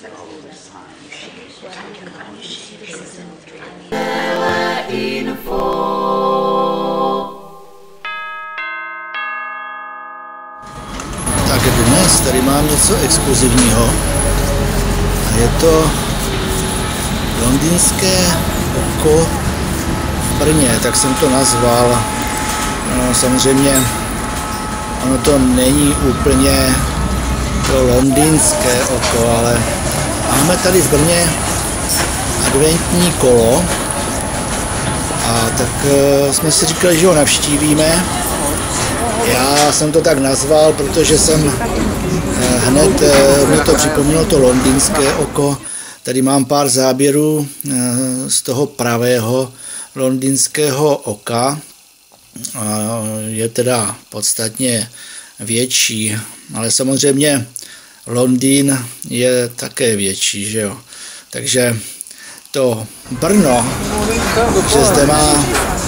Tak dnes tady mám něco exkluzivního. A je to londýnské oko v Brně, tak jsem to nazval. No, samozřejmě ono to není úplně to londýnské oko, ale máme tady v Brně adventní kolo a tak jsme si říkali, že ho navštívíme. Já jsem to tak nazval, protože jsem hned mi to připomnělo to londýnské oko. Tady mám pár záběrů z toho pravého londýnského oka. Je teda podstatně větší, ale samozřejmě Londýn je také větší, že jo. Takže to Brno, že zde má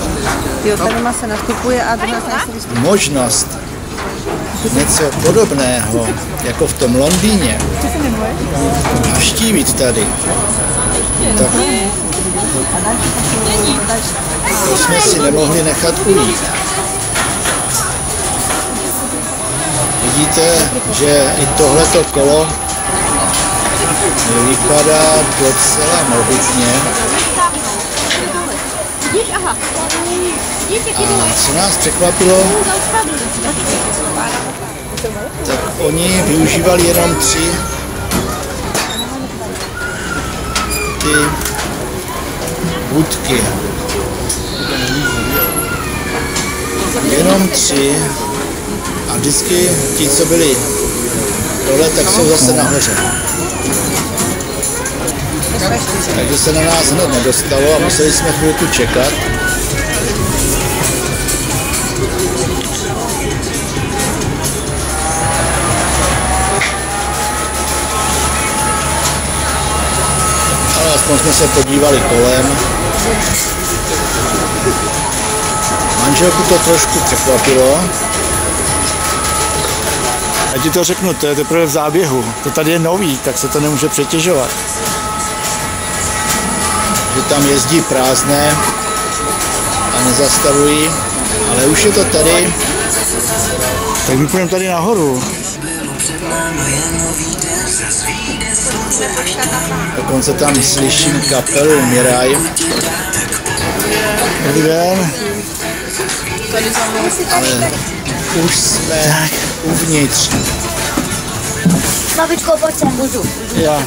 možnost něco podobného, jako v tom Londýně, navštívit tady, tak to jsme si nemohli nechat ujít. Vidíte, že i tohleto kolo vypadá docela mohutně. A co nás překvapilo, tak oni využívali jenom 3 ty budky. Jenom 3. A vždycky ti, co byli dole, tak jsou zase nahoře. Takže se na nás hned nedostalo a museli jsme chvilku čekat. Ale aspoň jsme se podívali kolem. Manželku to trošku překvapilo. Já ti to řeknu, to je teprve v záběhu. To tady je nový, tak se to nemůže přetěžovat. Že tam jezdí prázdné a nezastavují, ale už je to tady. Tak my půjdeme tady nahoru. Dokonce tam slyším kapelu Miraj. Dobrý den. Ale už jsme uvnitř. Babičko, pojď sem. Můžu. Já.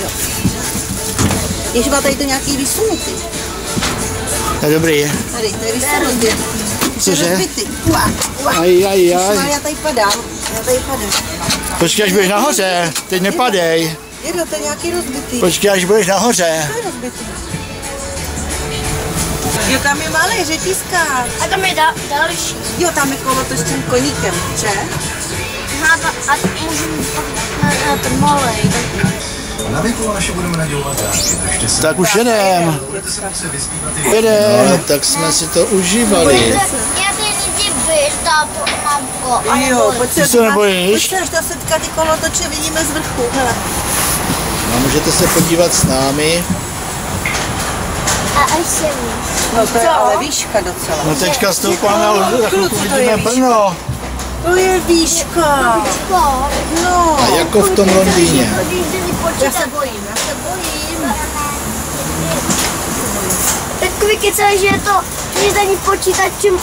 Ještě má tady to nějaký vysunutý. To je dobrý. Tady, to je vysunutý. Cože? Aj. Já tady padám. Počkej, až budeš nahoře. Teď nepadej. Jedno, to je nějaký rozbitý. Počkej, až budeš nahoře. To je rozbitý. Jo, tam je malý řetízka. A tam je další. Jo, tam je kolo to s tím koníkem, že? A můžeme na ten malej. Na Mikuláše budeme nadělovat dárky, držte se. Tak už jedem. No, tak jsme si to užívali. Já ty lidi byš, táto, Jo, pojď se nebojíš? Pojď se setka, ty kolo toče vidíme z vrchu, hele. No, můžete se podívat s námi. A až se víš. No to je ale výška docela. No teďka stoupáme a za chvilku vidíme Brno. To je výška. No. A jako v tom Londýně. Já se bojím. Takový kecel, že je to nic ani počítačem,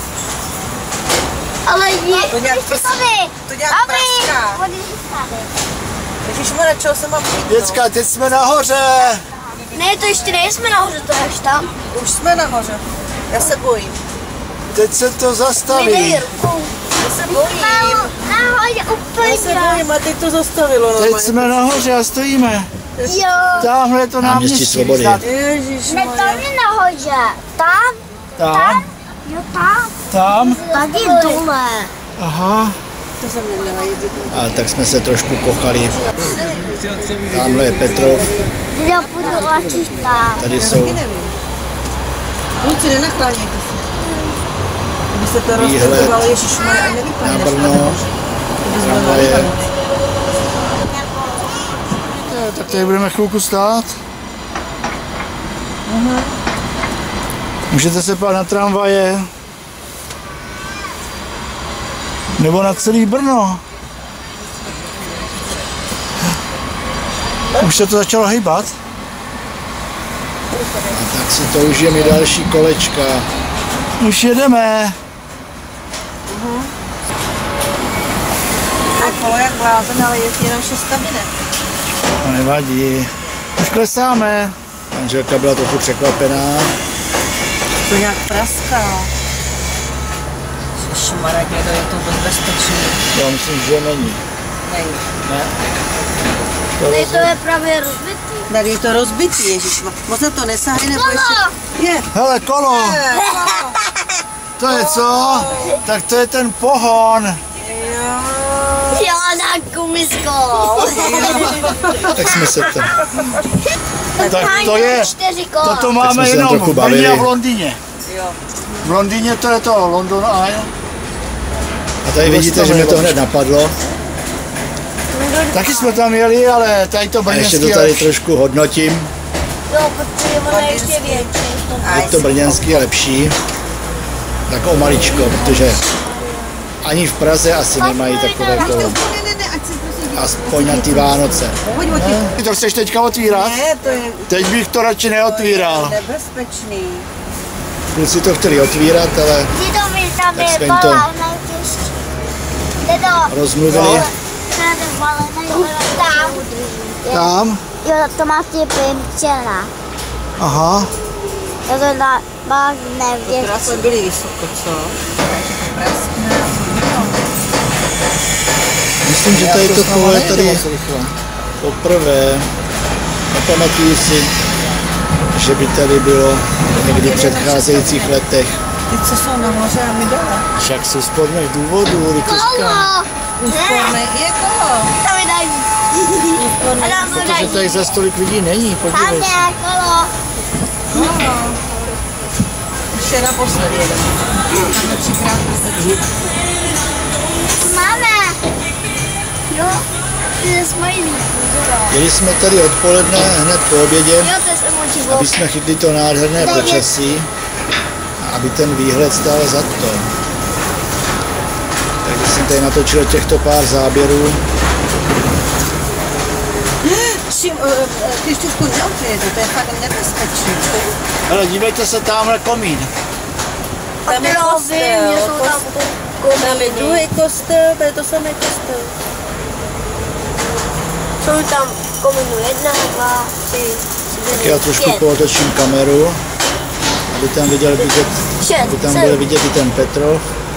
ale je... To nějak praská. Ježišmarja, čeho se mám přijít? Děcka, teď jsme nahoře. Ne, to ještě nejsme nahoře, to je až tam. Už jsme nahoře. Já se bojím. Teď se to zastaví. Vydej rukou. Já se bojím. Nahoře úplně. Já se bojím a teď to zastavilo. Teď normálně. jsme nahoře a stojíme. Jo. Tamhle je to náměstí Svobody. Ne, to Ježišmarja. je nahoře. Tam? Tam? Jo, tam. Tam? Tady dole. Aha. To jsem neměla jít. A tak jsme se trošku kochali. Tamhle je Petrov. Já půjdu radši tam. Tady jsou Kluci, nenaklánějte se. Kdyby se to výhled rozpětovalo, ježišmarja, a na nevypadneš. Brno. Tramvaje. Tak tady budeme chvilku stát. Můžete se pát na tramvaje. Nebo na celý Brno. Už se to začalo hýbat. A tak si to užijeme i další kolečka. Už jedeme. A kolo jak blázen, ale jezdí jenom 6 kabinet. No nevadí. Už klesáme. Manželka byla trochu překvapená. To nějak praská. Ježišmarja, dědo, je to bezpečný. Já myslím, že není. Není. Ne? Tady to je právě rozbitý. Tady je to rozbitý, ježišmarja. Moc na to nesáhej, nebo ještě... Je. Hele, kolo! To je co? Tak to je ten pohon. Jo, na gumiskou. Tak jsme se tam. Tak to je, 4 kola. toto máme jenom v Brně a v Londýně. Jo. V Londýně to je to London Eye. A tady vidíte, že mě to hned napadlo. Taky jsme tam jeli, ale tady to brněnský. Ještě to tady trošku hodnotím. Jo, protože ono je ještě větší. Je to brněnský je lepší. Tak o maličko, protože ani v Praze asi nemají takové kolo. Ne, ať si prosím. Aspoň na ty Vánoce. Pojď od těch. Ty to chceš teďka otvírat? Ne, to je Teď bych to radši neotvíral. nebezpečný. Kluci to chtěli otvírat, ale Ty to mi tam Tak je jsme jim to balá najtěžší. Jde to. rozmluvili. Tam. Tam? Jo, to má ty pěnčena. Aha. Jo, to má nevětší. Teda jsme byli vysoko, co? Myslím, že tady to kolo je tady poprvé. Nepamatuji si, že by tady bylo někdy v předcházejících letech. Ty, co jsou nahoře a my dole. Však jsou sporných důvodů, Rituška. Kolo. Úsporné je kolo. To mi dají. A tam to Protože dají. tady za stolik lidí není, Tam podívej se. je kolo. Ještě naposledy jedeme. Máme 3krát poslední. Máme. Jo, ty jsi mojí Jeli jsme tady odpoledne, hned po obědě, Jo, to je emoji. aby jsme chytli to nádherné počasí a aby ten výhled stál za to. Takže jsem tady natočil těchto pár záběrů. Když trošku neotvěřu, to je fakt nebezpečný. Hele, dívejte se tamhle komín. Tam je kostel, tam je druhý kostel, to je to samé kostel. Jsou tam kominu 1, 2, 3, 4, Tak já trošku pootočím kameru, aby tam viděl vidět, aby tam byl vidět i ten Petrov.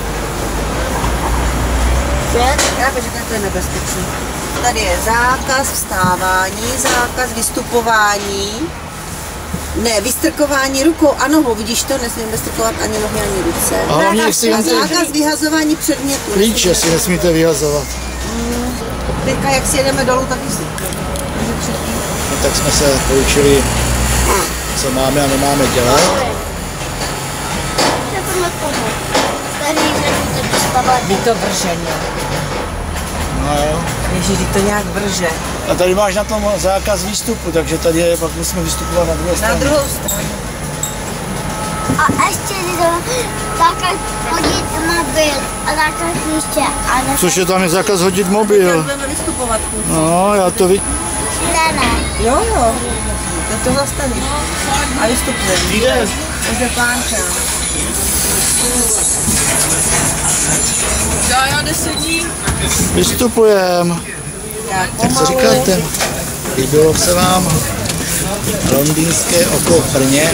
5. Já bych řekla, že to je nebezpečný. Tady je zákaz vstávání, zákaz vystupování, ne, vystrkování rukou a nohou, vidíš to, nesmím vystrkovat ani nohy, ani ruce. A hlavně, jak si A zákaz vyhazování předmětů. klíče si nesmíte vyhazovat. Teďka, jak si jedeme dolů, tak si. No, tak jsme se poučili, co máme a nemáme dělat. Ví to vrženě. No jo. Ježíš, to nějak vrže. A tady máš na tom zákaz výstupu, takže tady je, pak musíme vystupovat na druhé Na straně. druhou stranu. A ještě zákaz hodit mobil a zákaz klíče. Což je tam je zákaz hodit mobil. Budeme vystupovat, kluci. No, já to vidím. Ne. Jo, jo. Tak to zastaví. A vystupujeme. Jde. Takže pánka. Já 10 dní. Vystupujem. Jak se říkáte? Líbilo se vám londýnské oko v Brně?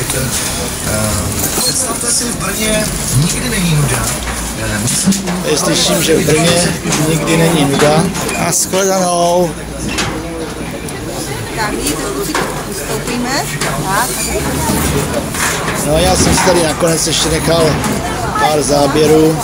Představte si, v Brně nikdy není nuda. Tady slyším, že v Brně nikdy není nuda. A shledanou. Tak, vidíte, kluci, vystoupíme. Tak. No, já jsem si tady nakonec ještě nechal pár záběrů.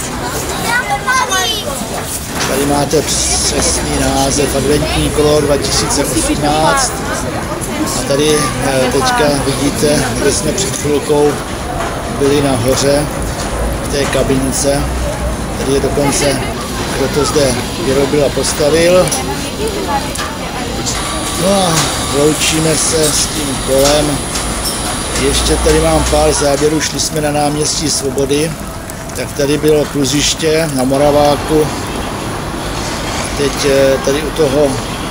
Tady máte přesný název Adventní kolo 2018. A tady teďka vidíte, kde jsme před chvilkou byli nahoře v té kabince. Tady je dokonce, kdo to zde vyrobil a postavil. No a loučíme se s tím kolem. Ještě tady mám pár záběrů, šli jsme na náměstí Svobody, tak tady bylo kluziště na Moraváku. Teď tady u toho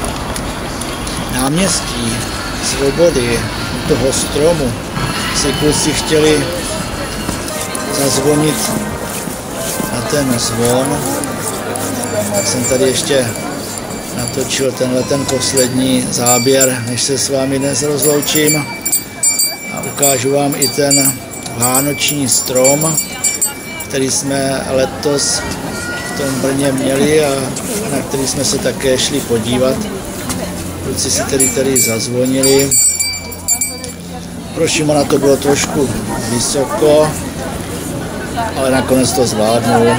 náměstí Svobody, u toho stromu, si kluci chtěli zazvonit na ten zvon. Tak jsem tady ještě natočil ten poslední záběr, než se s vámi dnes rozloučím. A ukážu vám i ten vánoční strom, který jsme letos v tom Brně měli a na který jsme se také šli podívat. Kluci si tady zazvonili. Pro Šimona to bylo trošku vysoko, ale nakonec to zvládnul.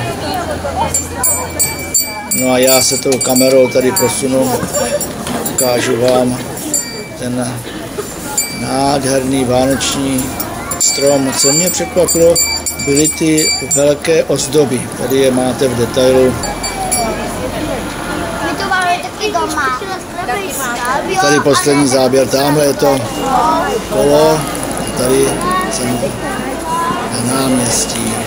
No a já se tou kamerou tady posunu, ukážu vám ten nádherný vánoční strom. Co mě překvapilo, byly ty velké ozdoby. Tady je máte v detailu. My to máme taky doma. Tady poslední záběr, tamhle je to kolo, tady jsem na náměstí.